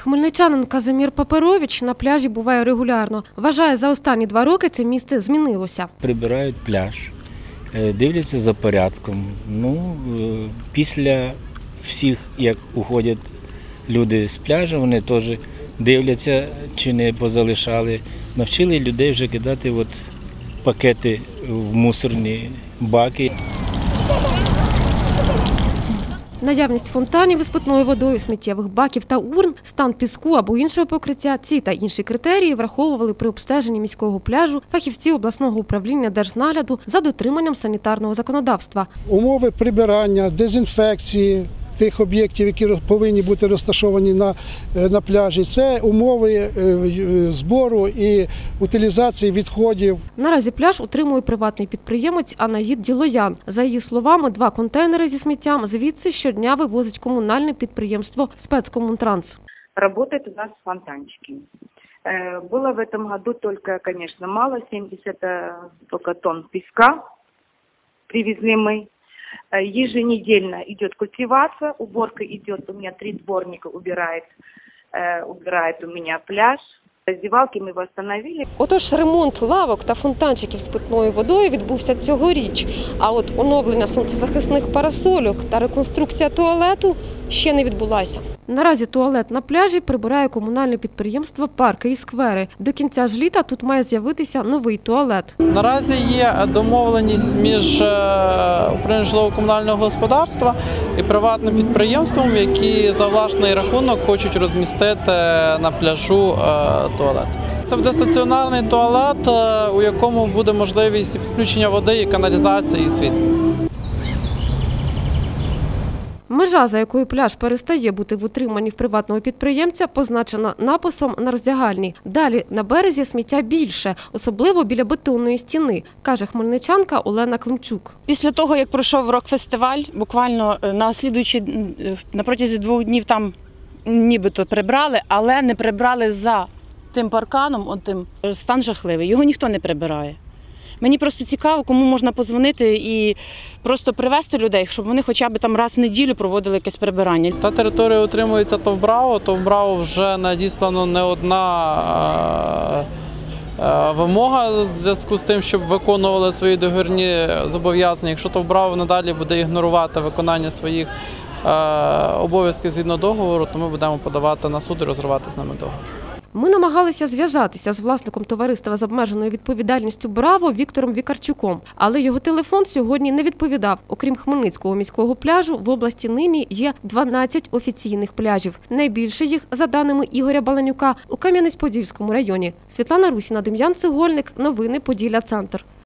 Хмельничанин Казимір Паперович на пляжі буває регулярно. Вважає, за останні 2 роки це місце змінилося. Прибирають пляж, дивляться за порядком. Після всіх, як уходять люди з пляжу, вони теж дивляться, чи не позалишали. Навчили людей вже кидати пакети в мусорні баки. Наявність фонтанів із питною водою, сміттєвих баків та урн, стан піску або іншого покриття – ці та інші критерії враховували при обстеженні міського пляжу фахівці обласного управління держнагляду за дотриманням санітарного законодавства. Умови прибирання, дезінфекції тих об'єктів, які повинні бути розташовані на пляжі, це умови збору і утилізації відходів. Наразі пляж утримує приватний підприємець Анаїд Ділоян. За її словами, 2 контейнери зі сміттям звідси щодня вивозить комунальне підприємство «Спецкомунтранс». Работают у нас фонтанчики. Было в этом году только, конечно, мало, 70 только тонн песка привезли мы. Еженедельно идет культивация, уборка идет, у меня 3 дворника убирает у меня пляж. Раздевалки ми встановили. Отож, ремонт лавок та фонтанчиків з питною водою відбувся цьогоріч. А от оновлення сонцезахисних парасольок та реконструкція туалету ще не відбулася. Наразі туалет на пляжі прибирає комунальне підприємство «Парки і сквери». До кінця ж літа тут має з'явитися новий туалет. Наразі є домовленість між управлінням житлово-комунального господарства і приватним підприємством, які за власний рахунок хочуть розмістити на пляжу туалет. Це буде стаціонарний туалет, у якому буде можливість підключення води, і каналізації, і світла. Межа, за якою пляж перестає бути в утриманні в приватного підприємця, позначена написом на роздягальні. Далі на березі сміття більше, особливо біля бетонної стіни, каже хмельничанка Олена Климчук. Після того, як пройшов рок-фестиваль, буквально на протязі 2 днів там нібито прибрали, але не прибрали за тим парканом, стан жахливий, його ніхто не прибирає. Мені просто цікаво, кому можна подзвонити і просто привезти людей, щоб вони хоча б там раз в неділю проводили якесь прибирання. Та територія утримується ТОВ «Браво». ТОВ «Браво» вже надіслано не одна вимога в зв'язку з тим, щоб виконували свої договірні зобов'язання. Якщо ТОВ «Браво» надалі буде ігнорувати виконання своїх обов'язків згідно договору, то ми будемо подавати на суд і розривати з ними договір. Ми намагалися зв'язатися з власником товариства з обмеженою відповідальністю «Браво» Віктором Вікарчуком, але його телефон сьогодні не відповідав. Окрім Хмельницького міського пляжу, в області нині є 12 офіційних пляжів. Найбільше їх, за даними Ігоря Баланюка, у Кам'янець-Подільському районі. Світлана Русіна, Дем'ян Цегольник. Новини Поділля Центр.